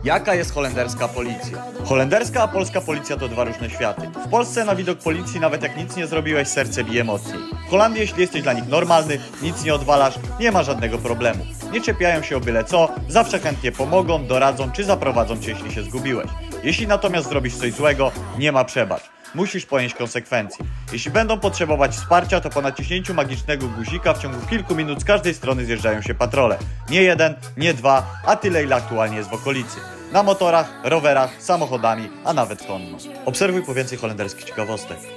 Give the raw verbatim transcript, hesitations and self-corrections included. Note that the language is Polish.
Jaka jest holenderska policja? Holenderska a polska policja to dwa różne światy. W Polsce na widok policji nawet jak nic nie zrobiłeś, serce bije mocniej. W Holandii, jeśli jesteś dla nich normalny, nic nie odwalasz, nie ma żadnego problemu. Nie czepiają się o byle co, zawsze chętnie pomogą, doradzą czy zaprowadzą cię, jeśli się zgubiłeś. Jeśli natomiast zrobisz coś złego, nie ma przebacz. Musisz ponieść konsekwencje. Jeśli będą potrzebować wsparcia, to po naciśnięciu magicznego guzika w ciągu kilku minut z każdej strony zjeżdżają się patrole. Nie jeden, nie dwa, a tyle ile aktualnie jest w okolicy. Na motorach, rowerach, samochodami, a nawet konno. Obserwuj po więcej holenderskich ciekawostek.